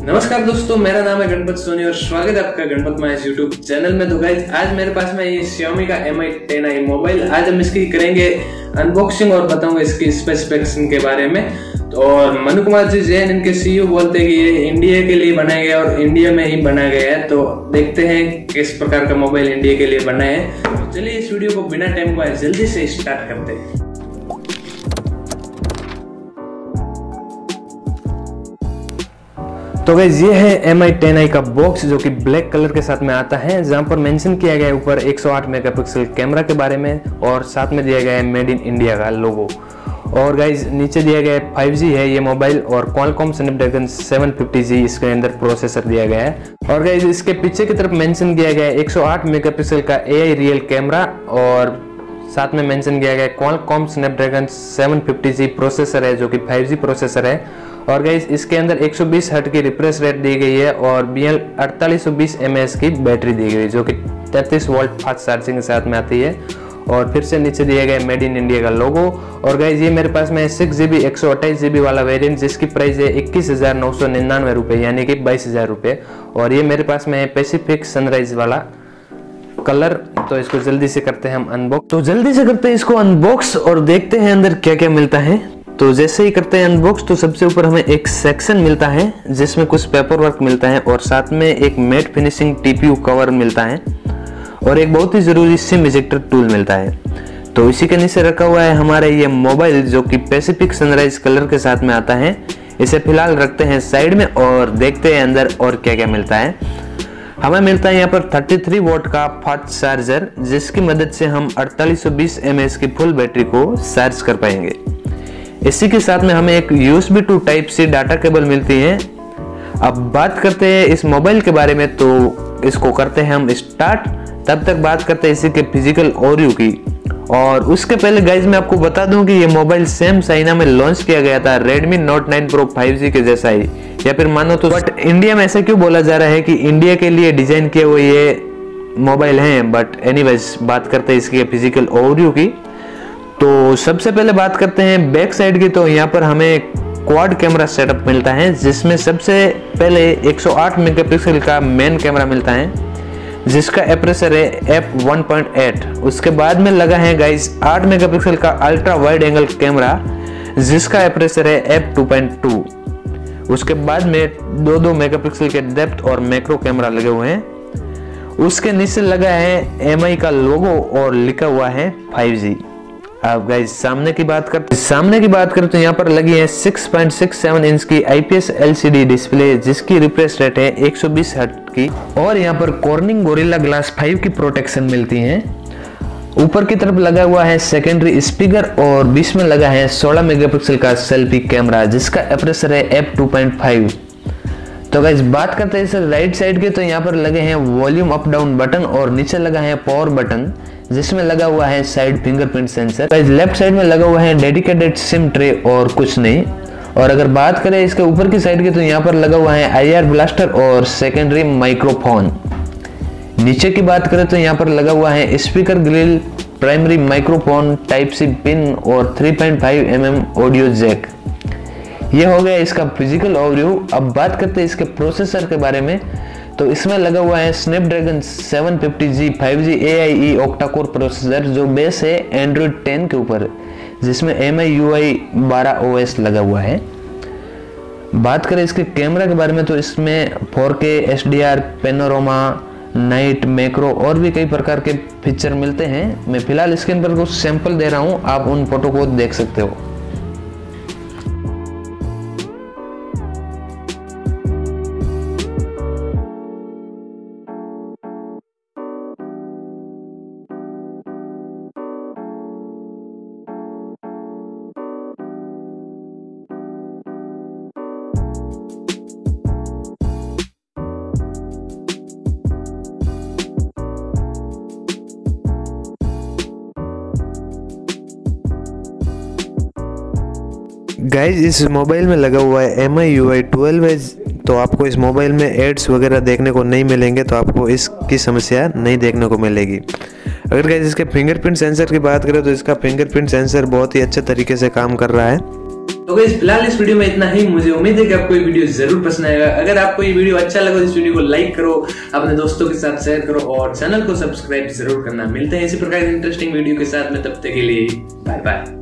नमस्कार दोस्तों, मेरा नाम है गणपत सोनी और स्वागत है आपका गणपत माइस यूट्यूब चैनल में। तो गाइस, आज मेरे पास में ये Xiaomi का Mi 10i मोबाइल। आज हम इसकी करेंगे अनबॉक्सिंग और बताऊंगा इसकी स्पेसिफिकेशन के बारे में। तो और मनु कुमार जी जैन इनके सीईओ बोलते हैं कि ये इंडिया के लिए बनाया गया और इंडिया में ही बनाया गया है। तो देखते हैं किस प्रकार का मोबाइल इंडिया के लिए बना है। तो चलिए इस वीडियो को बिना टाइम को जल्दी से स्टार्ट करते हैं। तो गाइस, ये है Mi 10i का बॉक्स जो कि ब्लैक कलर के साथ में आता है, जहां पर मेंशन किया गया है ऊपर 108 मेगापिक्सल कैमरा के बारे में और साथ में दिया गया है मेड इन इंडिया का लोगो। और गाइस, नीचे दिया गया है 5G है ये मोबाइल और Qualcomm Snapdragon 750G इसके अंदर प्रोसेसर दिया गया है। और गाइस, इसके पीछे की तरफ मेंशन किया गया है 108 मेगापिक्सल का AI रियल कैमरा और साथ में मेंशन किया गया है Qualcomm Snapdragon 750G प्रोसेसर है जो कि 5G प्रोसेसर है। और गाइस, इसके अंदर 120 हर्ट्ज की रिफ्रेश रेट दी गई है और BL 4820 mAh की बैटरी दी गई जो कि 33 वोल्ट फास्ट चार्जिंग के साथ में आती है। और फिर से नीचे दिया गया मेड इन इंडिया का लोगो। और गाइस, ये मेरे पास में 6GB 128GB वाला वेरिएंट जिसकी प्राइस है 21,999 रुपये यानी कि 22,000 रुपये। और ये मेरे पास में है पैसिफिक सनराइज वाला कलर। तो इसको जल्दी से करते हैं हम अनबॉक्स। तो जल्दी से करते हैं इसको अनबॉक्स और देखते हैं अंदर क्या क्या मिलता है। तो जैसे ही करते हैं अनबॉक्स तो सबसे ऊपर हमें एक सेक्शन मिलता है जिसमें कुछ पेपर वर्क मिलता है और साथ में एक मैट फिनिशिंग TPU कवर मिलता है और एक बहुत ही जरूरी सिम इजेक्टर टूल मिलता है। तो इसी के नीचे रखा हुआ है हमारा ये मोबाइल जो कि पैसिफिक सनराइज कलर के साथ में आता है। इसे फिलहाल रखते हैं साइड में और देखते हैं अंदर और क्या क्या मिलता है। हमें मिलता है यहाँ पर 33 वोल्ट का फास्ट चार्जर जिसकी मदद से हम 4820 mAh की फुल बैटरी को चार्ज कर पाएंगे। इसी के साथ में हमें एक USB to Type-C data cable मिलती है। अब बात करते हैं इस मोबाइल के बारे में, तो इसको करते हैं हम स्टार्ट। तब तक बात करते हैं इसी के फिजिकल ओवरव्यू की। और उसके पहले गाइज मैं आपको बता दूं कि ये मोबाइल सेम चाइना में लॉन्च किया गया था Redmi Note 9 Pro 5G के जैसा ही, या फिर मानो तो। बट इंडिया में ऐसा क्यों बोला जा रहा है कि इंडिया के लिए डिजाइन किए हुए ये मोबाइल हैं। बट एनीवेज, बात करते हैं इसके फिजिकल ओवरव्यू की। तो सबसे पहले बात करते हैं बैक साइड की। तो यहाँ पर हमें क्वाड कैमरा सेटअप मिलता है जिसमें सबसे पहले 108 मेगापिक्सल का मेन कैमरा मिलता है जिसका एपरेचर है f1.8। उसके बाद में लगा है गाइस 8 मेगापिक्सल का अल्ट्रा वाइड एंगल कैमरा जिसका एपरेचर है f2.2। उसके बाद में 2 मेगापिक्सल के डेप्थ और मैक्रो कैमरा लगे हुए हैं। उसके नीचे लगा है Mi का लोगो और लिखा हुआ है 5G। अब गाइस, सामने की बात करते तो यहाँ पर लगी है 6.67 इंच की IPS LCD डिस्प्ले जिसकी रिफ्रेश रेट है 120 हर्ट्ज की। और यहाँ पर कॉर्निंग गोरिल्ला ग्लास 5 की प्रोटेक्शन मिलती है। ऊपर की तरफ लगा हुआ है सेकेंडरी स्पीकर और बीच में लगा है 16 मेगापिक्सल का सेल्फी कैमरा जिसका एपरेचर है f2.5। तो गाइस, बात करते हैं इस राइट साइड के। तो यहाँ पर लगे हैं वॉल्यूम अप डाउन बटन और नीचे लगा है पावर बटन जिसमें लगा हुआ है side fingerprint sensor. Guys, left side में लगा हुआ है डेडिकेटेड सिम ट्रे और कुछ नहीं। और अगर बात करें इसके ऊपर की साइड की तो यहाँ पर लगा हुआ है IR ब्लास्टर और सेकेंडरी माइक्रोफोन। नीचे की बात करें तो यहाँ पर लगा हुआ है speaker grill, primary microphone, Type-C pin और 3.5 mm ऑडियो जैक। ये हो गया इसका फिजिकल ओवरव्यू। अब बात करते हैं इसके प्रोसेसर के बारे में। तो इसमें लगा हुआ है Snapdragon 750G 5G AIE octa-core processor जो बेस है Android 10 के ऊपर जिसमें MIUI 12 OS लगा हुआ है। बात करें इसके कैमरा के बारे में तो इसमें 4K HDR, panorama, night, macro और भी कई प्रकार के फीचर मिलते हैं। मैं फिलहाल स्क्रीन पर कुछ सैंपल दे रहा हूँ, आप उन फोटो को देख सकते हो। गाइज, इस मोबाइल में लगा हुआ है MIUI 12 तो आपको इस मोबाइल में एड्स वगैरह देखने को नहीं मिलेंगे, तो आपको इसकी समस्या नहीं देखने को मिलेगी। अगर गाइज इसके फिंगरप्रिंट सेंसर की बात करें तो इसका फिंगरप्रिंट सेंसर बहुत ही अच्छे तरीके से काम कर रहा है। तो गाइस फिलहाल इस वीडियो में इतना ही। मुझे उम्मीद है कि आपको ये वीडियो जरूर पसंद आएगा। अगर आपको ये वीडियो अच्छा लगा तो इस वीडियो को लाइक करो, अपने दोस्तों के साथ शेयर करो और चैनल को सब्सक्राइब जरूर करना। मिलते हैं इसी प्रकार की इंटरेस्टिंग वीडियो के साथ में, तब तक के लिए बाय बाय।